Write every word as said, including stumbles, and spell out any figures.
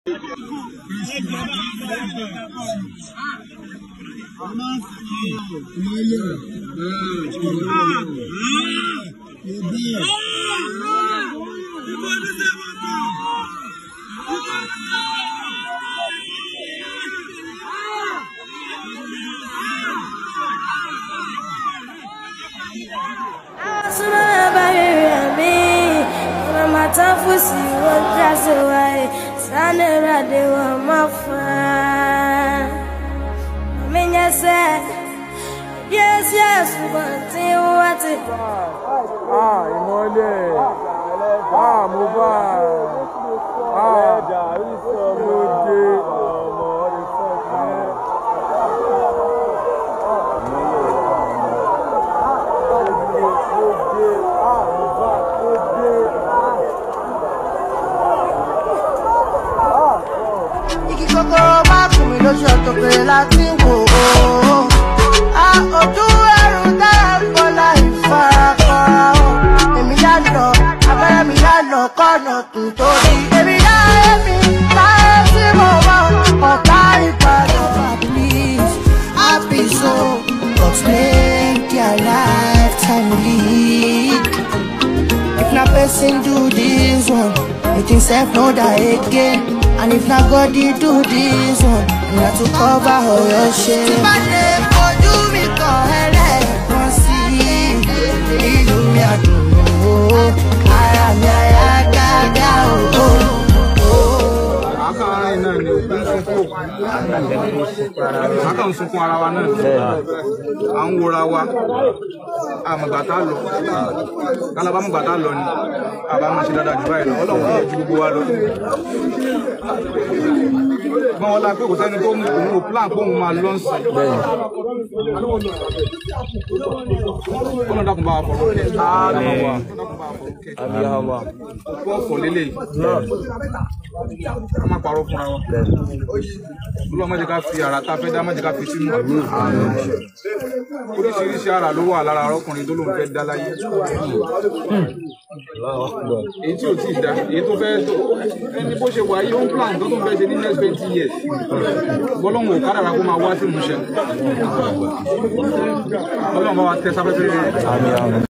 Tafusi wakazi wae sana rade wa mafa Menya se yes yes but what it ah imole ah muba ah dari somoje omo Koko ma kumi lo so to pe láti wo ah ojú ẹrù da ko la ifarapa èmi ya lọ abẹ́rẹ́ mi ya lọ kono tun tori èmi ya èmi ma si mo wa ọ̀tá ìpàdé please happy so but make their lifetime lead if na person do this one you think self no die again. And if not God, you do this one, you have to cover all your shame. But they do me go ahead, one see, you me a do. I am ya gaga oh. Aka ń sunkún ara wa náà, à ń wòra wa, àmọ̀gbàtà lọ, kálábà mọ̀gbàtà lọ ni, àbá máa ṣe dáadáa jù báyìí lọ, Ọlọ́run yóò ju gbogbo wa lọ. Gbọ́n wọn la pé kò sẹ́ni tó mú òun ò plan pé òun máa lọ sí. Ọlọ́run dákun bá wa fọ̀rọ̀ kẹ́. Àmín àwa. Òkú ọ̀fọ̀ lélẹ̀ yìí. Ká má parọ́ fúnra wa. Ọlọ́run má jẹ́ ká fi ara tá a fẹ́ dá má jẹ́ ká fi sínú. Oríṣiríṣi ara ló wà lára ọkùnrin tó lóun fẹ́ dá láyé. Èyí tí ò tí ì dá, èyí tó fẹ́ tó ẹni bó ṣe wà yìí ó ń plan tó tún fẹ́ ṣe ní next twenty years. Bọ́lọ́run ò kádàrá kó máa wá sí ìmúṣẹ. Ọlọ́run bá wa tẹ sáfẹ́fẹ́ rẹ̀.